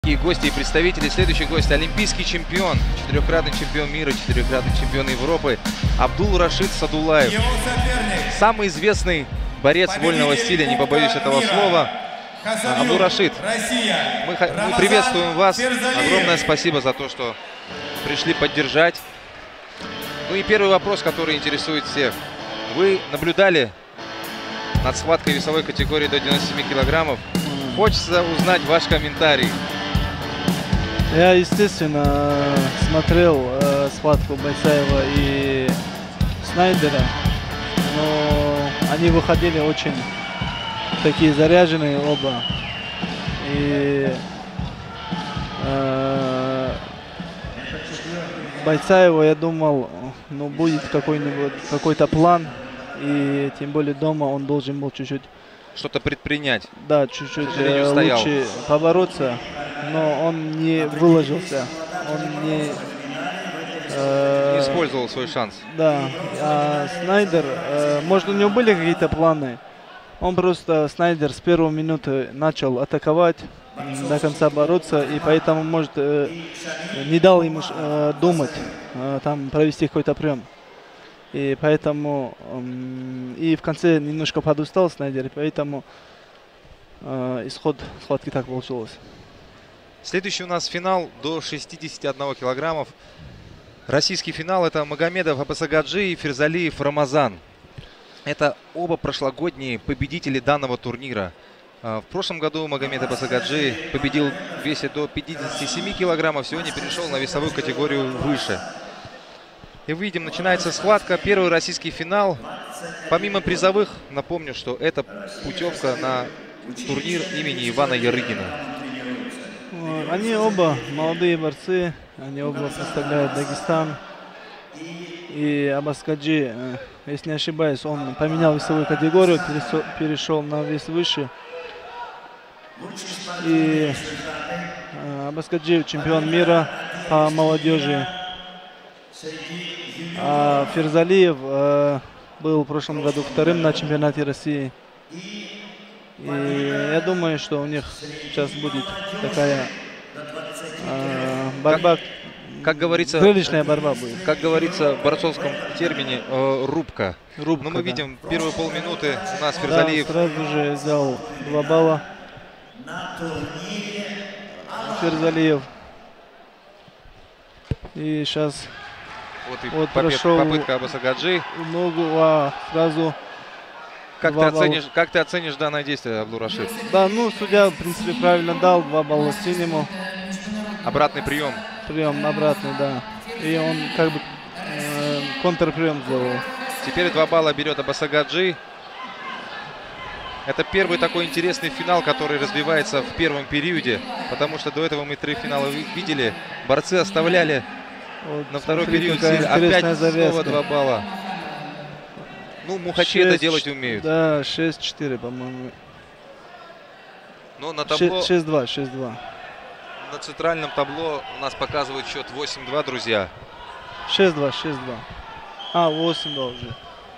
И гости и представители. Следующий гость — олимпийский чемпион, четырехкратный чемпион мира, четырехкратный чемпион Европы Абдул-Рашид Садулаев. Самый известный борец вольного стиля, не побоюсь этого слова. Абдул-Рашид, мы приветствуем вас. Огромное спасибо за то, что пришли поддержать. Ну и первый вопрос, который интересует всех. Вы наблюдали над схваткой весовой категории до 97 килограммов. Хочется узнать ваш комментарий. Я, естественно, смотрел схватку Байцаева и Снайдера, но они выходили очень такие заряженные оба. И Байцаева, я думал, ну, будет какой-то план, и тем более дома он должен был чуть-чуть что-то предпринять. Да, чуть-чуть лучше побороться, но он не выложился, он не использовал свой шанс. Да, а Снайдер, может, у него были какие-то планы, он просто, Снайдер, с первой минуты начал атаковать, до конца бороться, и поэтому, может, не дал ему думать, там, провести какой-то прием. И поэтому и в конце немножко подустал Снайдер, и поэтому исход схватки так получилось. Следующий у нас финал до 61 килограммов. Российский финал — это Магомедов Абасагаджи и Фирзалиев Рамазан. Это оба прошлогодние победители данного турнира. В прошлом году Магомед Абасагаджи победил в весе до 57 килограммов, сегодня перешел на весовую категорию выше. И видим, начинается схватка, первый российский финал. Помимо призовых, напомню, что это путевка на турнир имени Ивана Ярыгина. Они оба молодые борцы, они оба представляют Дагестан. И Абасагаджи, если не ошибаюсь, он поменял весовую категорию, перешел на вес выше. И Абасагаджи чемпион мира по молодежи. А Фирзалиев был в прошлом году вторым на чемпионате России. И я думаю, что у них сейчас будет такая борьба, как говорится, зрелищная борьба будет. Как говорится в борцовском термине, рубка. Но мы да. видим, первые полминуты у нас Фирзалиев. Да, сразу же взял 2 балла. Фирзалиев. И сейчас вот попытка Абасагаджи. Ногу, сразу. Как ты оценишь данное действие, Абдул-Рашид? Да, ну, судья, в принципе, правильно дал, 2 балла синему. Обратный прием. Прием обратный, да. И он как бы контрприем сделал. Теперь 2 балла берет Абасагаджи. Это первый такой интересный финал, который развивается в первом периоде, потому что до этого мы 3 финала видели. Борцы оставляли на второй период. Опять снова 2 балла. Ну, мухачи это делать умеют. Да, 6-4, по-моему. Но на табло... 6-2. На центральном табло у нас показывает счет 8-2, друзья. 6-2. 8-2 уже.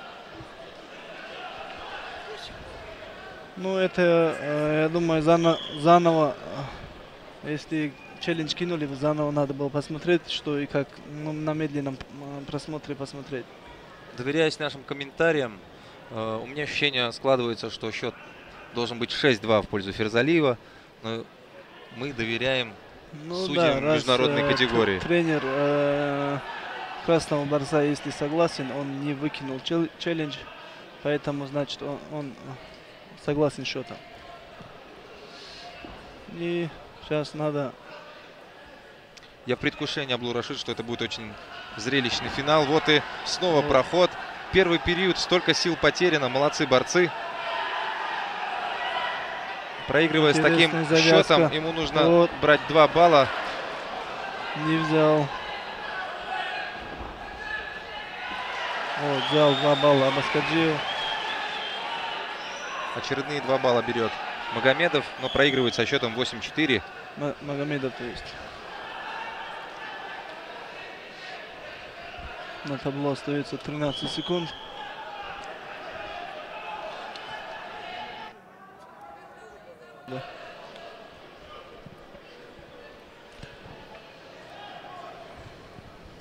Ну, это, я думаю, заново, если челлендж кинули, заново надо было посмотреть, что и как, ну, на медленном просмотре посмотреть. Доверяясь нашим комментариям, у меня ощущение складывается, что счет должен быть 6-2 в пользу Фирзалиева. Но мы доверяем судьям международной категории. Тренер красного борца, если согласен, он не выкинул челлендж, поэтому, значит, он согласен счетом. И сейчас надо... Я в предвкушении, Абдул-Рашид, что это будет очень зрелищный финал. Вот и снова проход. Первый период, столько сил потеряно. Молодцы борцы. Проигрывая с таким счетом, ему нужно брать 2 балла. Не взял. Вот, взял 2 балла Абасагаджи. Очередные 2 балла берет Магомедов, но проигрывает со счетом 8-4. Магомедов, то есть. На табло остается 13 секунд. Да.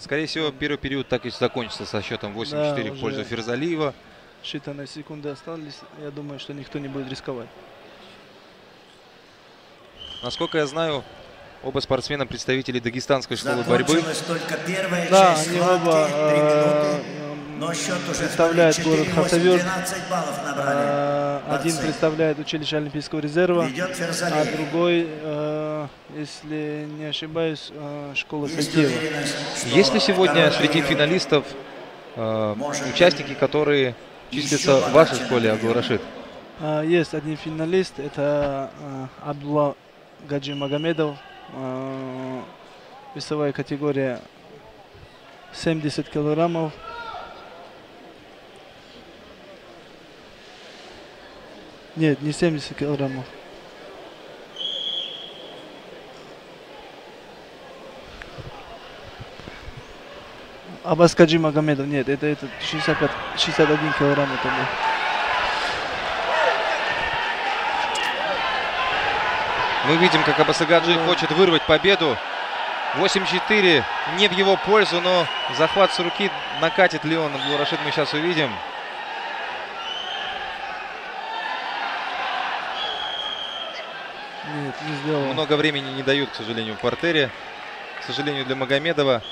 Скорее всего, первый период так и закончится со счетом 8-4 в пользу Фирзалиева. Считанные секунды остались. Я думаю, что никто не будет рисковать. Насколько я знаю, оба спортсмена представители дагестанской школы борьбы. Да, они оба представляют город Хасавюрт. Один представляет училище Олимпийского резерва, а другой, если не ошибаюсь, школа Сайтева. Есть ли сегодня среди финалистов участники, которые числятся в вашей школе, Абдул-Рашид? Есть один финалист, это Абдулла Гаджи Магомедов. Весовая категория 70 килограммов. Нет, не 70 килограммов. Аббас Гаджи Магомедов, нет, это 61 килограмм это был. Мы видим, как Аббас Гаджи хочет вырвать победу. 8-4 не в его пользу, но захват с руки, накатит ли он Абдул-Рашид, мы сейчас увидим. Нет, не сделал. Много времени не дают, к сожалению, в партере. К сожалению, для Магомедова.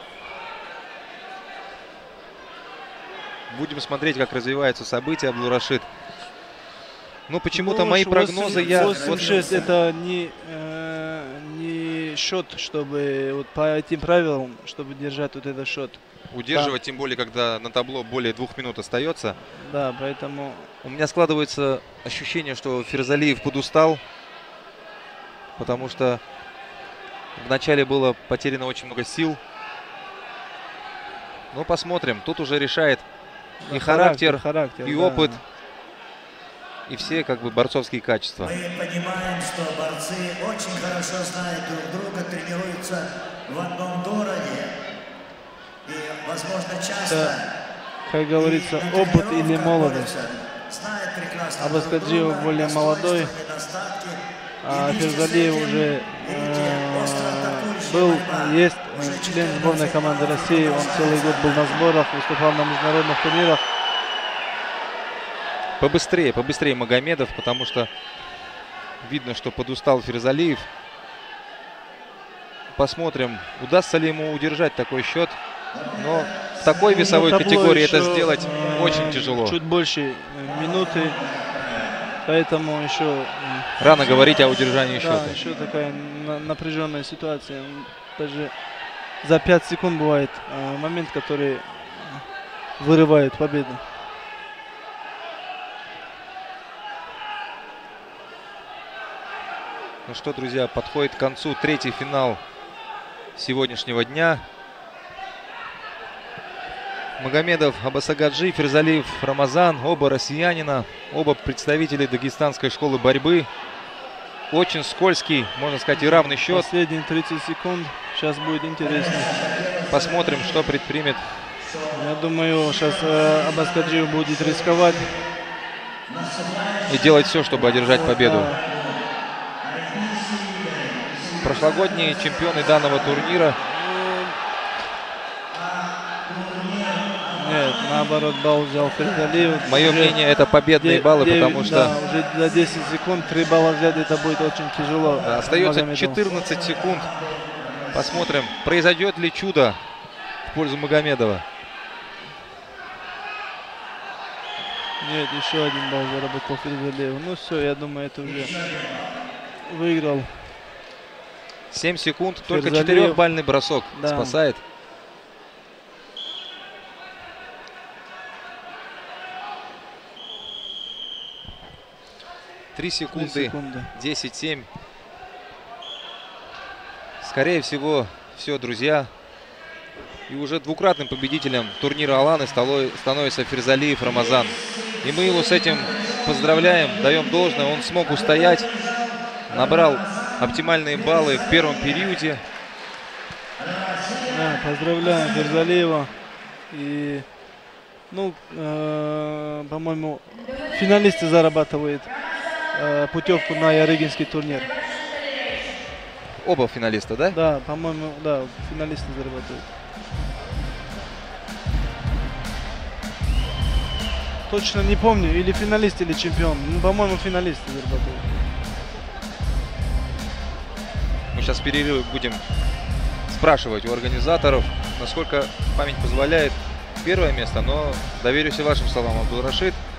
Будем смотреть, как развиваются события, Абдул-Рашид. Ну, почему-то мои прогнозы... 8-6 это не счет, чтобы вот по этим правилам, чтобы держать вот этот счет. Удерживать, да. Тем более, когда на табло более 2 минут остается. Да, поэтому... У меня складывается ощущение, что Фирзалиев подустал. Потому что вначале было потеряно очень много сил. Но посмотрим. Тут уже решает и характер, и опыт, и все как бы борцовские качества. Мы понимаем, что борцы очень хорошо знают друг друга, тренируются в одном городе. И, возможно, часто... Как говорится, опыт или молодость. Аббас Гаджи более молодой. А Фирзалиев уже есть член сборной команды России. Он целый год был на сборах, выступал на международных турнирах. Побыстрее Магомедов, потому что видно, что подустал Фирзалиев. Посмотрим, удастся ли ему удержать такой счет. Но в такой весовой категории это сделать очень тяжело. Чуть больше минуты. Поэтому еще... Рано говорить о удержании счета. Да, еще такая напряженная ситуация. Даже за 5 секунд бывает момент, который вырывает победу. Ну что, друзья, подходит к концу третий финал сегодняшнего дня. Магомедов Аббас Гаджи, Фирзалиев Рамазан, оба россиянина, оба представители дагестанской школы борьбы. Очень скользкий, можно сказать, и равный счет. Последние 30 секунд, сейчас будет интересно. Посмотрим, что предпримет. Я думаю, сейчас Аббас Гаджи будет рисковать. И делать все, чтобы одержать победу. Прошлогодние чемпионы данного турнира. Нет, наоборот, балл взял Фирзалиев. Мое мнение, это победные баллы, потому что... Да, уже за 10 секунд 3 балла взять, это будет очень тяжело. Да, остается 14 секунд. Посмотрим, произойдет ли чудо в пользу Магомедова. Нет, еще один балл заработал Фирзалиев. Ну все, я думаю, это уже выиграл. 7 секунд, Фирзалиев. только 4-бальный бросок спасает. Три секунды. 10-7. Скорее всего, все, друзья. И уже двукратным победителем турнира Аланы становится Фирзалиев Рамазан. И мы его с этим поздравляем, даем должное. Он смог устоять, набрал оптимальные баллы в первом периоде. Да, поздравляем Фирзалиева. И, ну, по-моему, финалисты зарабатывают путевку на Ярыгинский турнир. Оба финалиста, да? Да, по-моему, да, финалисты зарабатывают. Точно не помню, или финалист, или чемпион. Ну, по-моему, финалист Азербайджан. Мы сейчас в перерыве будем спрашивать у организаторов, насколько память позволяет первое место, но доверюсь и вашим словам, Абдул-Рашид.